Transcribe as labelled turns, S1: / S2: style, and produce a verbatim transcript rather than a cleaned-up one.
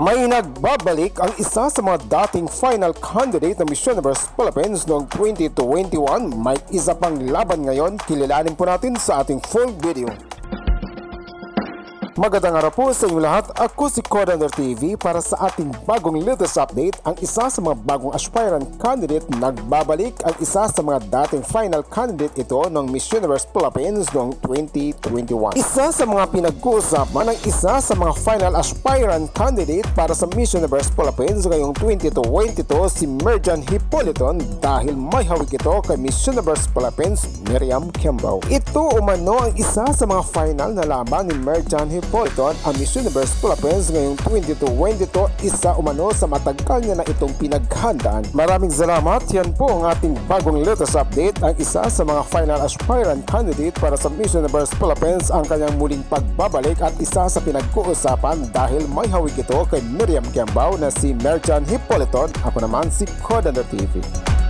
S1: May nagbabalik ang isa sa mga dating final candidate ng Miss Universe Philippines noong twenty twenty-one. May isa pang laban ngayon, kilalanin po natin sa ating full video. Magandang araw po sa inyo lahat. Ako si Codander T V para sa ating bagong latest update. Ang isa sa mga bagong aspirant candidate nagbabalik. Ang isa sa mga dating final candidate ito ng Miss Universe Philippines noong twenty twenty-one. Isa sa mga pinag-uusapan ng isa sa mga final aspirant candidate para sa Miss Universe Philippines ngayong twenty twenty-two si Mirjan Hipoliton dahil may hawig ito kay Miss Universe Philippines Miriam Quiambao. Ito umano ang isa sa mga final na laban ni Mirjan Hipoliton ang Miss Universe Philippines ngayong twenty twenty-two. Isa umano sa matagal niya na itong pinaghandaan. Maraming salamat. Yan po ang ating bagong latest update. Ang isa sa mga final aspirant candidate para sa Miss Universe Philippines ang kanyang muling pagbabalik at isa sa pinag-uusapan dahil may hawig ito kay Miriam Quiambao na si Mirjan Hipoliton. Ako naman si Codander T V.